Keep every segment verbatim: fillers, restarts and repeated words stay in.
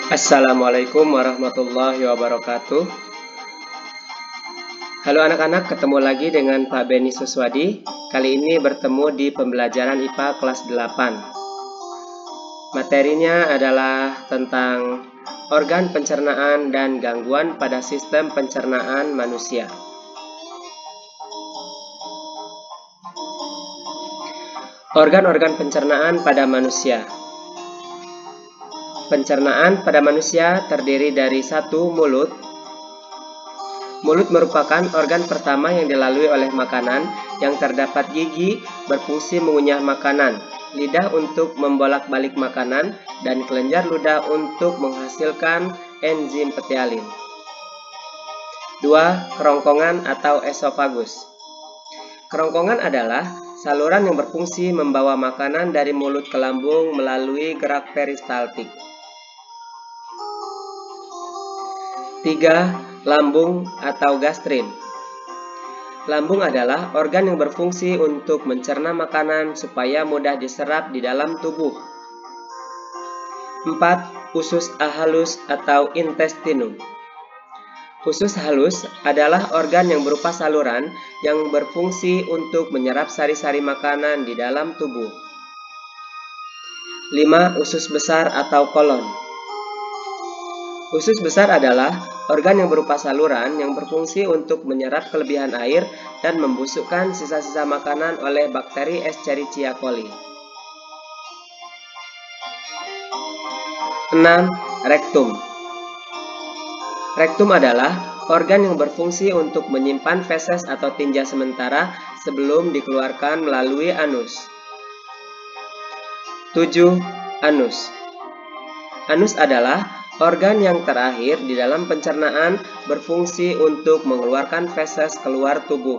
Assalamualaikum warahmatullahi wabarakatuh. Halo anak-anak, ketemu lagi dengan Pak Beni Suswadi. Kali ini bertemu di pembelajaran I P A kelas delapan. Materinya adalah tentang organ pencernaan dan gangguan pada sistem pencernaan manusia. Organ-organ pencernaan pada manusia. Pencernaan pada manusia terdiri dari satu mulut. Mulut merupakan organ pertama yang dilalui oleh makanan yang terdapat gigi berfungsi mengunyah makanan, lidah untuk membolak-balik makanan, dan kelenjar ludah untuk menghasilkan enzim petialin. Dua. Kerongkongan atau esofagus. Kerongkongan adalah saluran yang berfungsi membawa makanan dari mulut ke lambung melalui gerak peristaltik. Tiga. Lambung atau gastrin. Lambung adalah organ yang berfungsi untuk mencerna makanan supaya mudah diserap di dalam tubuh. Empat. Usus halus atau intestinum. Usus halus adalah organ yang berupa saluran yang berfungsi untuk menyerap sari-sari makanan di dalam tubuh. Lima. Usus besar atau kolon. Usus besar adalah organ yang berupa saluran yang berfungsi untuk menyerap kelebihan air dan membusukkan sisa-sisa makanan oleh bakteri Escherichia coli. Enam. Rektum. Rektum adalah organ yang berfungsi untuk menyimpan feses atau tinja sementara sebelum dikeluarkan melalui anus. Tujuh. Anus. Anus adalah organ yang terakhir di dalam pencernaan, berfungsi untuk mengeluarkan feses keluar tubuh.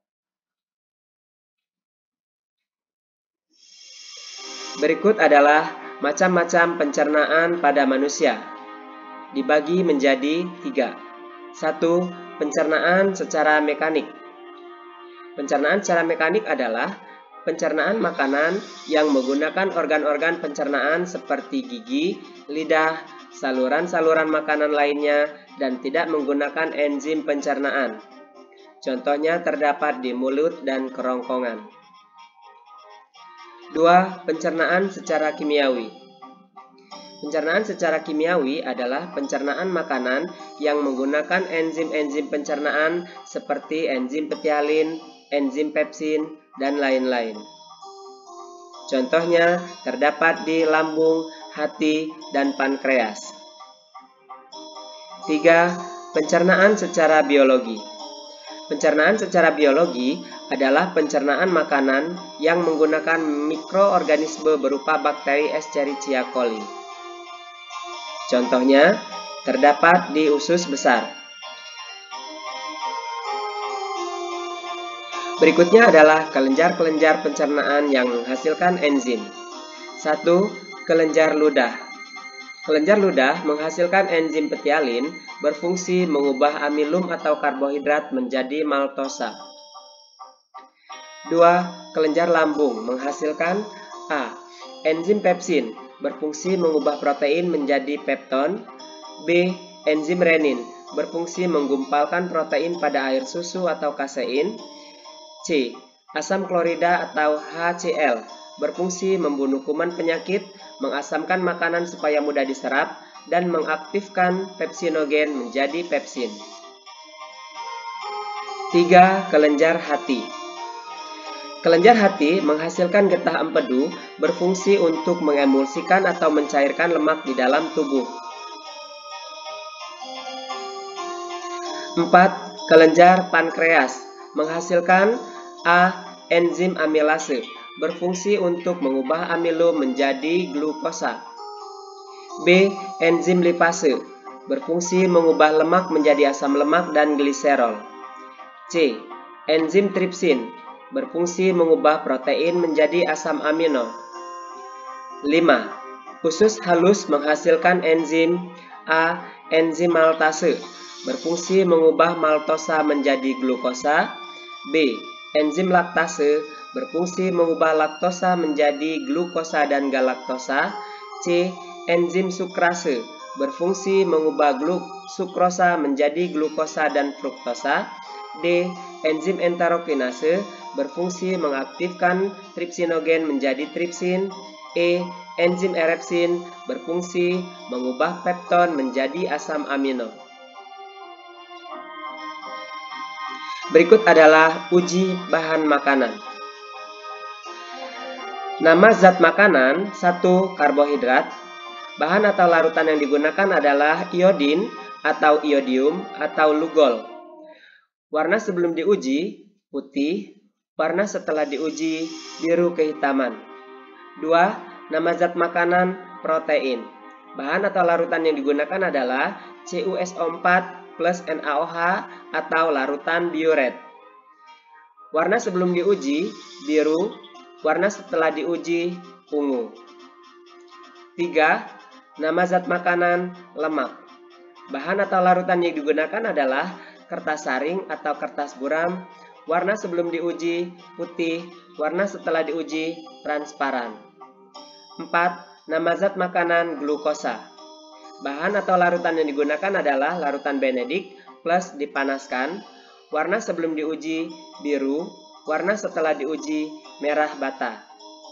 Berikut adalah macam-macam pencernaan pada manusia. Dibagi menjadi tiga. Satu. Pencernaan secara mekanik. Pencernaan secara mekanik adalah pencernaan makanan yang menggunakan organ-organ pencernaan seperti gigi, lidah, saluran-saluran makanan lainnya, dan tidak menggunakan enzim pencernaan. Contohnya terdapat di mulut dan kerongkongan. Dua. Pencernaan secara kimiawi. Pencernaan secara kimiawi adalah pencernaan makanan yang menggunakan enzim-enzim pencernaan seperti enzim petialin, enzim pepsin, dan lain-lain. Contohnya terdapat di lambung, hati, dan pankreas. Tiga. Pencernaan secara biologi. Pencernaan secara biologi adalah pencernaan makanan yang menggunakan mikroorganisme berupa bakteri Escherichia coli. Contohnya terdapat di usus besar. Berikutnya adalah kelenjar-kelenjar pencernaan yang menghasilkan enzim. Satu. Kelenjar ludah. Kelenjar ludah menghasilkan enzim petialin, berfungsi mengubah amilum atau karbohidrat menjadi maltosa. Dua. Kelenjar lambung menghasilkan A. Enzim pepsin, berfungsi mengubah protein menjadi pepton. B. Enzim renin, berfungsi menggumpalkan protein pada air susu atau kasein. C. Asam klorida atau H C l, berfungsi membunuh kuman penyakit, mengasamkan makanan supaya mudah diserap, dan mengaktifkan pepsinogen menjadi pepsin. Tiga. Kelenjar hati. Kelenjar hati menghasilkan getah empedu, berfungsi untuk mengemulsikan atau mencairkan lemak di dalam tubuh. Empat. Kelenjar pankreas menghasilkan A. Enzim amilase, berfungsi untuk mengubah amilum menjadi glukosa. B. Enzim lipase, berfungsi mengubah lemak menjadi asam lemak dan gliserol. C. Enzim tripsin, berfungsi mengubah protein menjadi asam amino. Lima. Usus halus menghasilkan enzim A. Enzim maltase, berfungsi mengubah maltosa menjadi glukosa. B. Enzim laktase, berfungsi mengubah laktosa menjadi glukosa dan galaktosa. C. Enzim sukrase, berfungsi mengubah sukrosa menjadi glukosa dan fruktosa. D. Enzim enterokinase berfungsi mengaktifkan tripsinogen menjadi tripsin. E. Enzim erepsin berfungsi mengubah pepton menjadi asam amino. Berikut adalah uji bahan makanan. Nama zat makanan, satu. Karbohidrat. Bahan atau larutan yang digunakan adalah iodin atau iodium atau lugol. Warna sebelum diuji, putih. Warna setelah diuji, biru kehitaman. Dua. Nama zat makanan, protein. Bahan atau larutan yang digunakan adalah C U S O empat plus N A O H atau larutan diuret. Warna sebelum diuji, biru. Warna setelah diuji, ungu. Tiga. Nama zat makanan, lemak. Bahan atau larutan yang digunakan adalah kertas saring atau kertas buram. Warna sebelum diuji, putih. Warna setelah diuji, transparan. Empat. Nama zat makanan, glukosa. Bahan atau larutan yang digunakan adalah larutan Benedict plus dipanaskan. Warna sebelum diuji, biru. Warna setelah diuji, merah bata.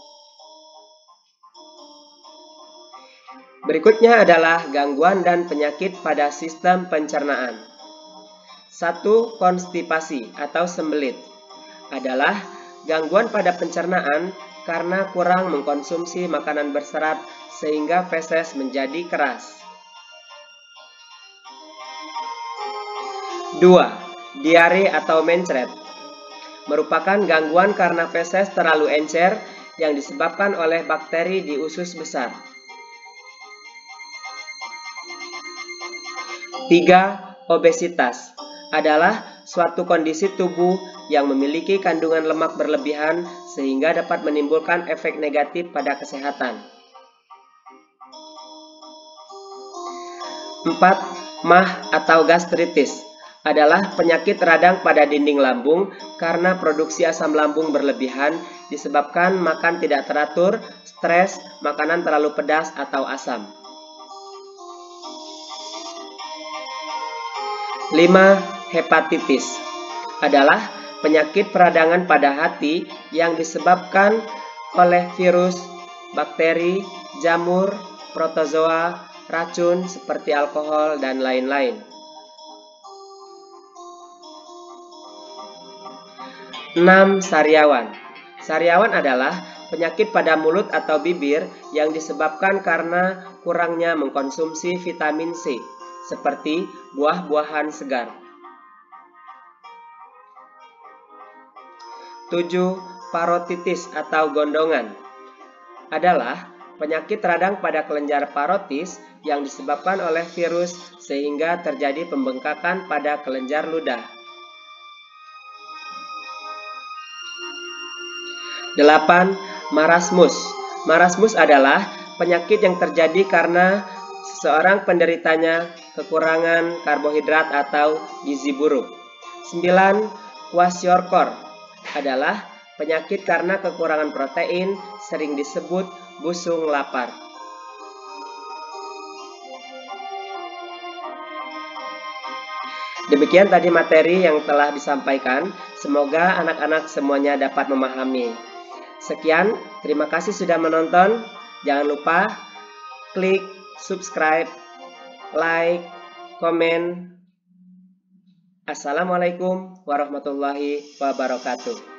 Berikutnya adalah gangguan dan penyakit pada sistem pencernaan. Satu. Konstipasi atau sembelit adalah gangguan pada pencernaan karena kurang mengkonsumsi makanan berserat sehingga feses menjadi keras. Dua. Diare atau mencret merupakan gangguan karena feses terlalu encer yang disebabkan oleh bakteri di usus besar. Tiga. Obesitas adalah suatu kondisi tubuh yang memiliki kandungan lemak berlebihan sehingga dapat menimbulkan efek negatif pada kesehatan. Empat. Mah atau gastritis adalah penyakit radang pada dinding lambung karena produksi asam lambung berlebihan disebabkan makan tidak teratur, stres, makanan terlalu pedas atau asam. Lima. Hepatitis adalah penyakit peradangan pada hati yang disebabkan oleh virus, bakteri, jamur, protozoa, racun seperti alkohol, dan lain-lain. Enam. Sariawan. Sariawan adalah penyakit pada mulut atau bibir yang disebabkan karena kurangnya mengkonsumsi vitamin C, seperti buah-buahan segar. Tujuh. Parotitis atau gondongan adalah penyakit radang pada kelenjar parotis yang disebabkan oleh virus sehingga terjadi pembengkakan pada kelenjar ludah. Delapan. Marasmus. Marasmus adalah penyakit yang terjadi karena seseorang penderitanya kekurangan karbohidrat atau gizi buruk. Sembilan. Kwashiorkor adalah penyakit karena kekurangan protein, sering disebut busung lapar. Demikian tadi materi yang telah disampaikan. Semoga anak-anak semuanya dapat memahami. Sekian, terima kasih sudah menonton. Jangan lupa klik subscribe, like, komen. Assalamualaikum warahmatullahi wabarakatuh.